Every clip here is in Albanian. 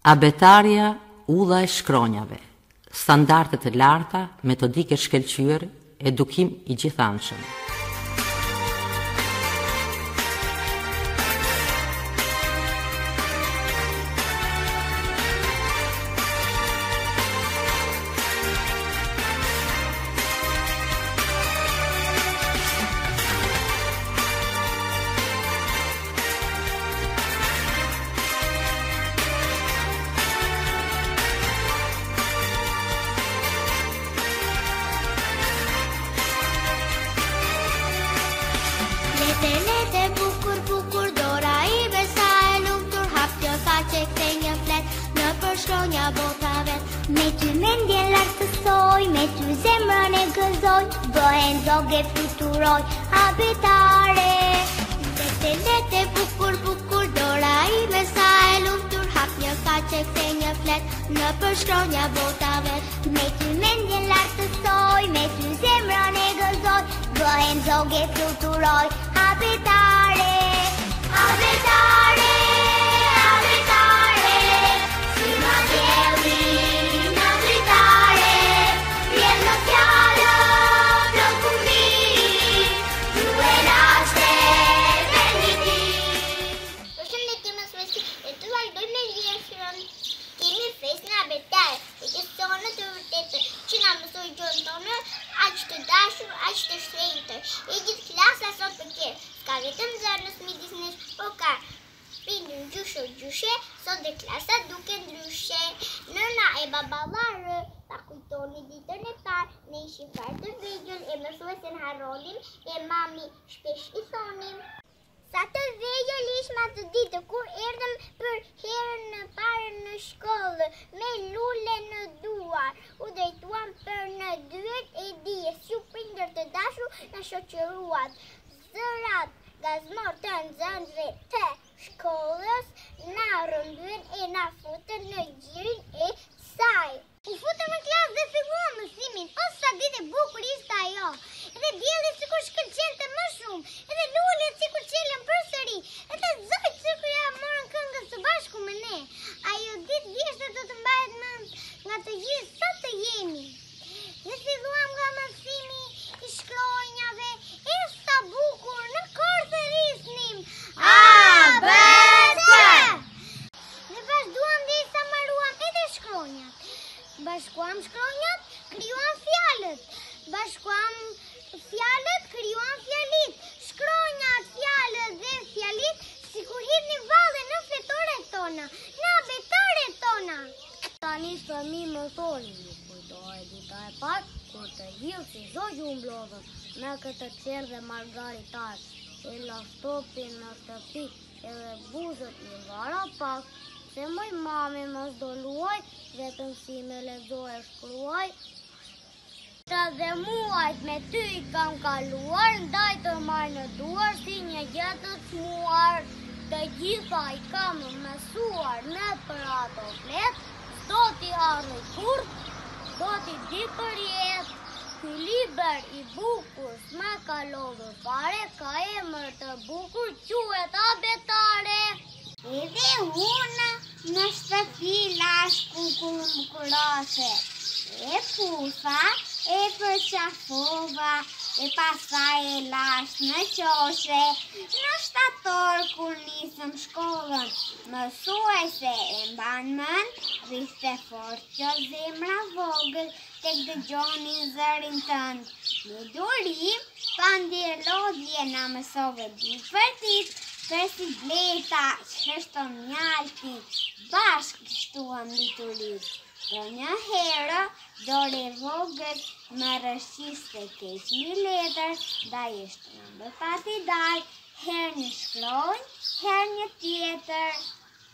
Abetarja, ulla e shkronjave, standardet e larta, metodike shkëlqyer, edukim i gjithanshëm. Lete, bukur, bukur, dora I besa e lumtur, hap kjo sa që kthej një flet në përshkronja bota vet. Me ty mendjen lartësoj, me ty zemrën e gëzoj, bëhen zoge fluturoj, abetare. Lete, bukur, bukur, dora I besa e lumtur, hap një sa që kthej një flet në përshkronja bota vet. Me ty mendjen lartësoj, me ty zemrën e gëzoj, bëhen zoge fluturoj, abetare, abetare, abetare, si ma dielli në dritare, vjen në fjallë në kumbi, ju e lashte venditi. Përshëndetje mësuesi, e të vazhdoj me vjeshtërën. Kemi fest në abetare, e që sonë të vërtetë që na mësoj gjën tonë, aq të dashur, aq të shtrenjtër. E gjithë klasa sot për tjerë, s'ka vetëm zërnës midis nesh, po ka prindër gjyshe, sot dhe klasa duke ndryshe. Nëna e baballarë, ta kujtoni ditën e parë, ne ishim fare të vegjël, e mësuesen harronim, e mami shpesh I thonim. Sa të vegjël ishim atë ditë kur erdhëm për herën e parë në shkollë, me lule në duar, u drejtuam për në dyert e dijes, ju prindër të dashur na shoqëruat. Zërat gazmor të nxënësve të shkollës na rëmbyen e na futën në gjirin e saj. U futëm në klasë dhe filluam mësimin, o sa ditë e bukur ishte ajo. Edhe dielli sikur shkëlqente më shumë, edhe lulet sikur qelen përsëri, edhe zojt sikur ja morën këngën së bashku me ne. Ajo ditë vjeshtë do të mbahet mend nga të gjithë sa të jemi. Ne filluam nga mësimi I shkronjave, e sa bukur në korte risnim. A, B, C. Ne vazhduam dhe sa mbaruam edhe shkronjat. Bashkuam shkronjat, krijuam fjalët. Bashkuam fjalët, krijuam fjalit. Shkronjat, fjalët dhe fjalit sikur hidhnin valle në fetoret tona, në abetaret tona. Tani fëmijë më thonin, nuk kujtohet dita e parë, kur të gjithë si zogju u mblodhën me këtë qerë dhe margaritar, e la shtopin në shtëpi, edhe buzët I vara pak, se moj mami mos do luaj, vetëm si me lexoj e shkruaj. Dhe muajt me ty I kam kaluar, ndaj të marrë në duar si një gjë të çmuar. Të gjitha I kam mësuar në për ato flet, s'do t'i harroj kur, do t'i di për jetë. Ky libër I bukur s'ma ka lodhur fare, ka emër të bukur, quhet abetare. Edhe unë në shtëpi lash kukull më kurose, e pusa, e përqafova, e pastaj e lash në qoshe. Në shtator kur nisëm shkollën, mësuese e mban mend, rriste fort që zemra vogël, tek dëgjonin zërin tënd. Në durim, pandje lodhje na mësove ditë për ditë, për si bleta, qështon mjalti, bashkë shtuam diturit. Dhe një herë, dore vogël më rëshqiste keq një letër, da ishte në më pati dal, her një shkronjë, her një tjetër.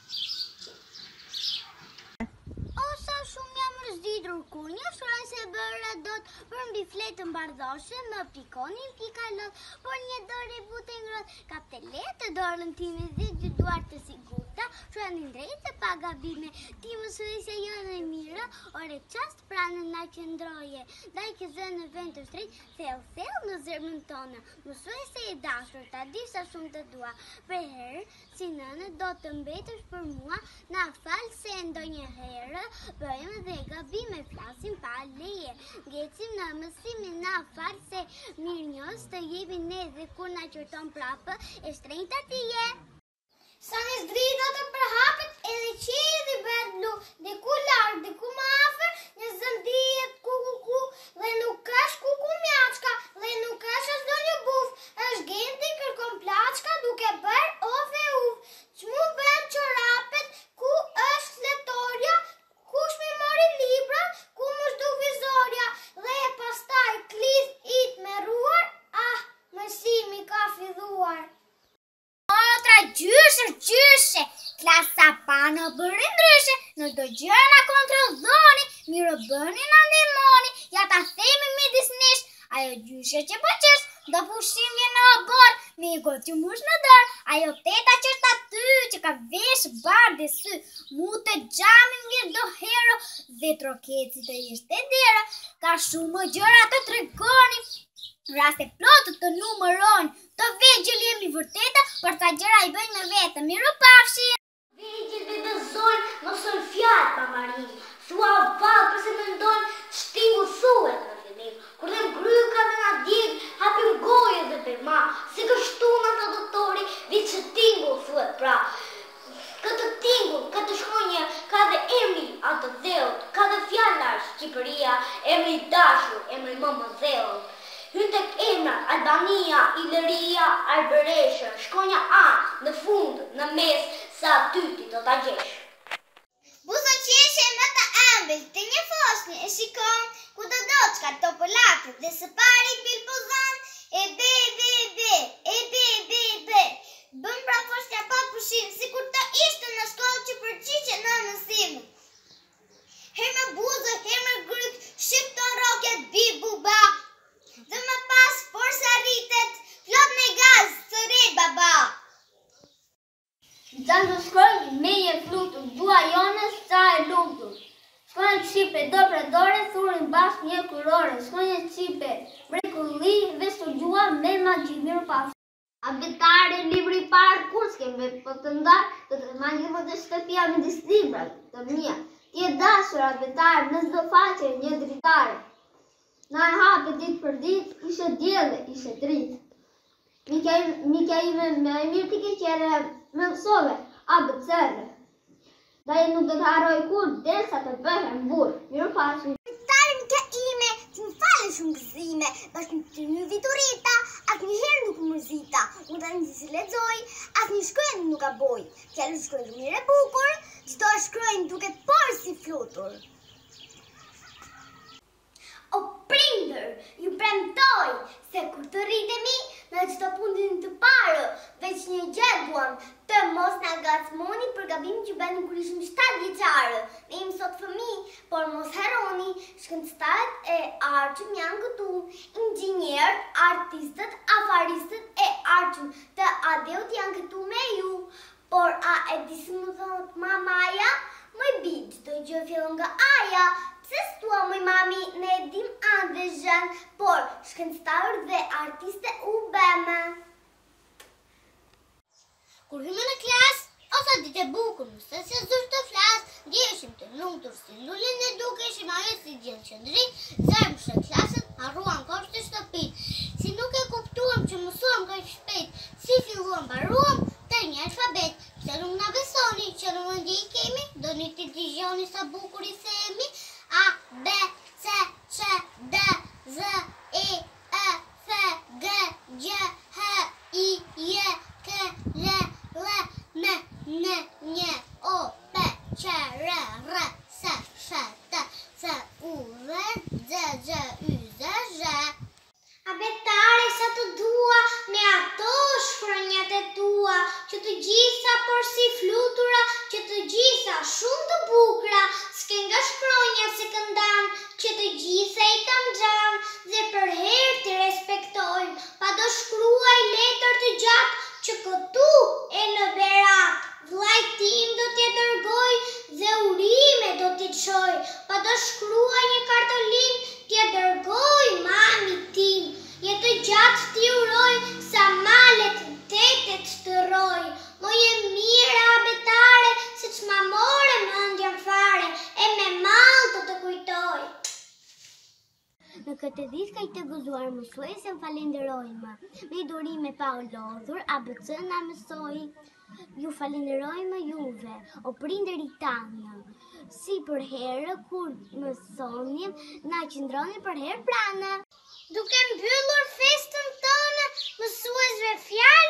O sa shumë jam rëzditur kur një shkronjë se bëra dot, për mbi fletën bardhoshe më pikonin pikalot, por një dorë e butë ngrot, kapte letë dorën time dhe dy duar të sigurta, shuanin drejt e pa gabime, ti mësuesja jonë e mira, ore qast pranë na qëndroje. Daj ke zë në vend të shtrit, thell në zemrën tonë. Mësoj se e dashur, ta di sa shumë të dua. Për herë, si nënë do të mbetesh për mua, na fal se ndonjëherë bëjmë dhe gabime, flasim pa leje. Ngecim në mësimin, na fal se mirënjohës të jemi ne dhe kur na qërton prapë, e shtrenjta ti je. Sa në zdrita të përhapet edhe qiri dhe bëhet blu, dhe ku lartë, dhe ku më afer, një zëndijet ku dhe nuk është ku mjachka, dhe nuk është as do një buf, është genti kërkon plaçka duke bërë ove uv. Që mu bën qorapet, ku është letoria, kush mi mori libra, ku më shdu vizorja, dhe e pastaj klith it me ruar, mësimi ka filluar. Gjyshe, klasa pa në bërë ndryshe, në do gjëra na kontrolloni, mirë bëni na ndihmoni, ja ta themi midis nesh, ajo gjyshe që po qesh, do pushim vjen në obor, me i gotë që mush në dorë, ajo teta që është aty, që ka vesh bardh dhe sy, mu të gjamin vjen do hero, dhe trokeci të ishte dera, ka shumë gjëra të tregoni, raste plotë të numëroni, të vegjël jemi vërteta, për ta gjëra i bëjnë me vetë, miru pafshi. Vegjël dhe të zonë, mësën fjatë pa marim, thua o valë përse me ndonë, shtingu thuet në fillim, kur dhe gryka dhe nga djetë, hapim gojë dhe për ma, si kështu në të doktori, vitë që tingu thuet pra. Këtë tingu, këtë shkronje, ka dhe emri atë dheut, ka dhe fjallash, Shqipëria, emri dashur, emri më dheut. Hynë tek emra, Albania, Ileria, Alberesha, shkronja A, në fund, në mes, sa tyti do t'a gjesh. Buzo qeshe më të ambel, të një fosni e shikon, ku do doçka topolatu dhe së pari bilbozon, e be, bëm pra foshtja pa pushim, si kur të ishte në shkollë që përqiqe në mësim. Her me buzo, her me gryk, shqipton roket, bi buba. Dhe më pas, por sa rritet, flot me gaz, të rejt baba. Zanë të shkojnë, me je flutur, dua jonës, sa e lutur. Shkojnë qipe, do predore, thurin bas një kurore. Shkojnë qipe, mrekulli, dhe së gjua, me ma gjimir pas. Abetare, libri parë, kur s'keme për të ndarë, të të manjimo të shtëpia me dis libra, të mija. Ti e dashur, abetare, në zdo faqe, një dritare. Na e hape dit për dit, ishe djele, ishe dritë. Mika ime me e mirë t'i keqere me mësove, abecere. Da e nuk do t'haroj kur, dersa të bëhem burë. Mirë pashi. Tari mika ime, që më falë shumë gëzime, bashkë të një viturita, atë një herë nuk mërzita. Unë të një si lexoj, atë një shkojnë nuk a boj. Kjallë shkojnë mire bukur, qdo shkojnë duke porë si flutur. O prindër, ju premtoj, se kur të rritemi, në qëto pundin të parë, veç një gjë duam, të mos nga gacmoni për gabim që bëni kur ishim 7 vjeçarë. Ne im sot fëmi, por mos heroni, shkencëtarët e arqëm janë këtu, inxhinierët, artistët, afaristët e arqëm të adeut janë këtu me ju. Por a e disi më thot mamaja, më i bitë të gjë fillon nga aja. Pse s'tua mëj mami, ne dim anë dhe zhën, por shkencëtarët dhe artiste u bëme. Kur hymë në klasë, ose ditë e bukur, nëse se zërë të flasë, ndjeshim të lumtur si lullin e dukeshim ajo si gjenë qëndrit, zërmë shë klasët, harruan kosht të shtëpit. Si nuk e kuptuam që mësuam ka shpejt, si filluam baruam, të një alfabet. Pse nuk na besoni që në mëndi i kemi, do një të digjoni sa bukur i themi, A, B, C, Q, D, Z, E, F, G, G, H, I, J, K, L, M, N, N, O, P, Q, R, S, Š, T, C, U, V, Z, Y, Z. Abetare sa të dua, me ato shkronjat e tua, që të gjitha por si flutura, që të gjitha shumë të bukura, s'ke nga shkronja se këndan, që të gjitha i kam gjan, dhe për herë të respektojmë, pa do shkruaj letër të gjatë, që këtu e në berat, vlaj tim do t'je dërgoj, dhe urime do t'i qoj, pa këtë ditë ka i të gëzuar mësuesën falenderojmë. Me durime pa u lodhur, ABC na mësoi. Ju falenderojmë juve, o prindërit tanë. Si për herë, kur mësoni, na qëndroni për herë pranë. Duke mbyllur festën tonë, mësuesve fjalë